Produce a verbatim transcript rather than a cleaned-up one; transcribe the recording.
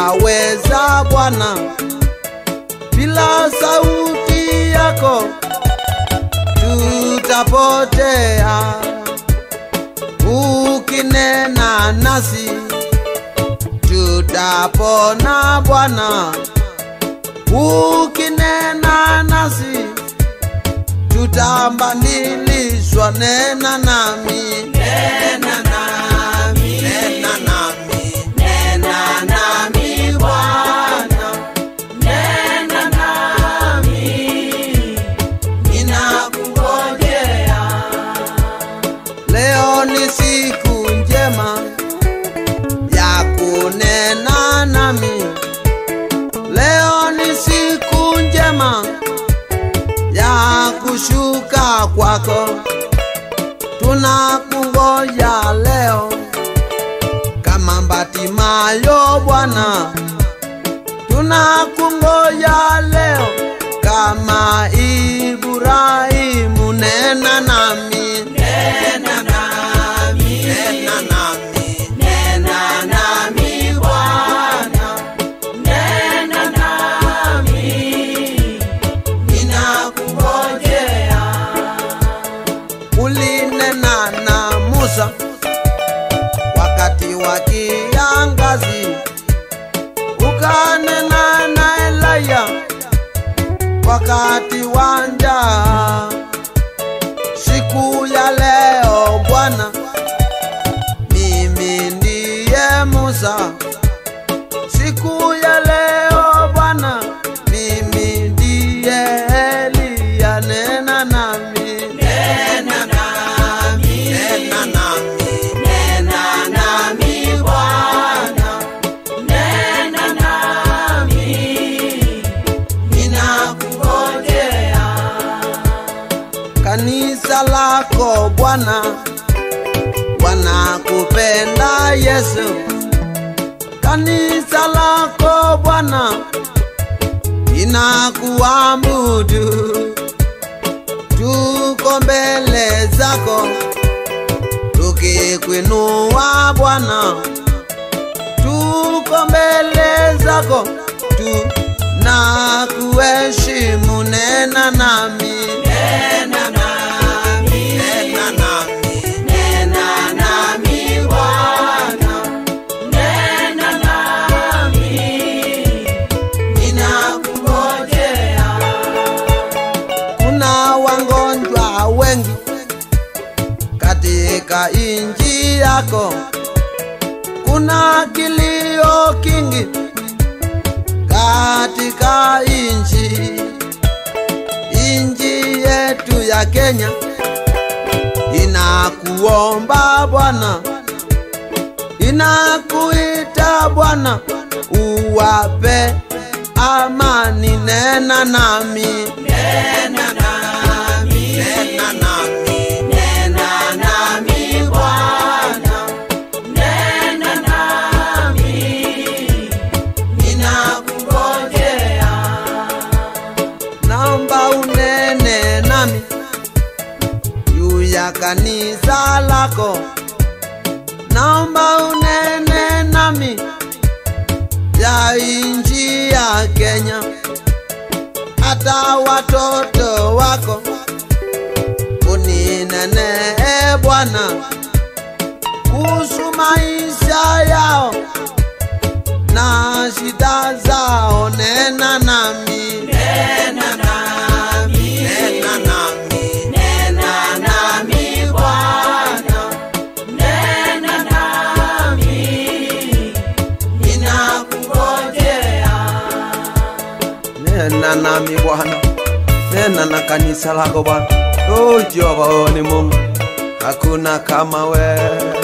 utaweza Bwana, bila sauti yako tutapotea. Ukinena nasi tutapona Bwana, ukinena nasi tutambadilishwa. Nena nami, nena nami, nena nami, nena nami Bwana, nena nami, ninakungojea. Leo ni siku njema ya kunena nami, leo ni siku njema ya kushuka kwako. Tunakungoja leo kama Bartimayo Bwana, tunakungoja leo kama Ibrahimu. Nena nami, nena nami, nena nami, nena nami Bwana, nena nami, ninakungojea. Ulinena na Musa wakati wa kiangazi, ukanena na Eliya wakati wa njaa. Siku ya leo Bwana, mimi ndiye Musa. Siku ya leo Bwana, mimi ndiye Eliya. Nena nami, nena nami, nena nami, nena nami Bwana, nena nami, ninakungojea. Kanisa lako Bwana wanakupenda Yesu, kanisa lako Bwana inakuabudu. Tuko mbele zako tukikuinua Bwana, tuko mbele zako tunakuheshimu. Nena nami, nena nami, nena nami, nena nami Bwana, nena nami, ninakungojea. Kuna wagonjwa wengi katika inji yako, kuna kilio kingi katika inji, inji yetu ya Kenya. Inakuomba Bwana, inakuita Bwana, uwape amani. Nena nami, nena nami, nena nami, nena nami Bwana, nena nami, ninakungojea. Naomba unene nami juu ya kanisa lako, naomba unene nami ya inji ya Kenya, hata watoto wako uninene Bwana kuhusu maisha yao na shida zao. Nena nami, nena nami, nena nami, nena nami Bwana, nena nami, ninakungojea. Nena nami Bwana, nena na kanisa lako Bwana. Oh Jehova, wewe ni Mungu, hakuna kama wewe.